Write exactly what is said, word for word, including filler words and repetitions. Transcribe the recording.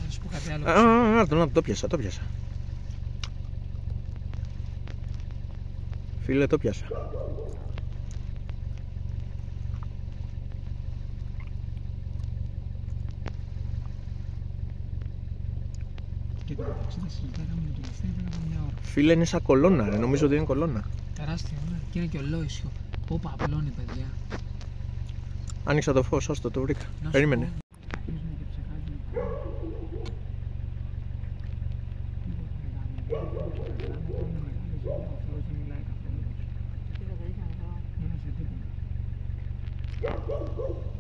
να σου πω κάτι άλλο. Α, α, το, το πιάσα, το πιάσα. Φίλε, το πιάσα. Και το μεταξύ τα συζητάγαμε με τον Ευθύμη πριν από μια ώρα. Φίλε, είναι σαν κολόνα, ρε. Νομίζω ότι είναι κολόνα. Τεράστια, ναι. Και είναι και ολόησιο. Πόπα απλώνει, παιδιά. Άνοιξα το φως, άστο, το βρήκα. Να σου Περίμενε. πω, αρχίζουν και ψεχάζουν. Ο Θεός δεν μιλάει καθόλου. Είναι σε τίποτα.